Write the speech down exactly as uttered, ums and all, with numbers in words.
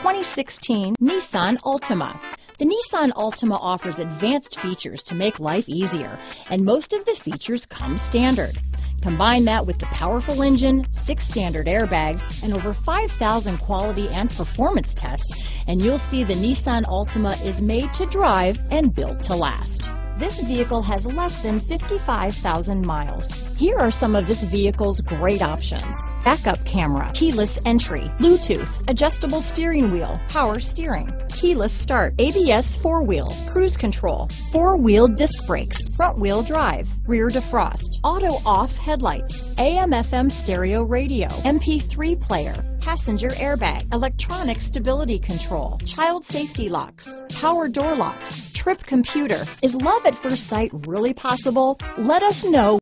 twenty sixteen Nissan Altima. The Nissan Altima offers advanced features to make life easier, and most of the features come standard. Combine that with the powerful engine, six standard airbags, and over five thousand quality and performance tests, and you'll see the Nissan Altima is made to drive and built to last. This vehicle has less than fifty-five thousand miles. Here are some of this vehicle's great options: backup camera, keyless entry, Bluetooth, adjustable steering wheel, power steering, keyless start, A B S four-wheel, cruise control, four-wheel disc brakes, front-wheel drive, rear defrost, auto-off headlights, A M F M stereo radio, M P three player, passenger airbag, electronic stability control, child safety locks, power door locks, trip computer. Is love at first sight really possible? Let us know.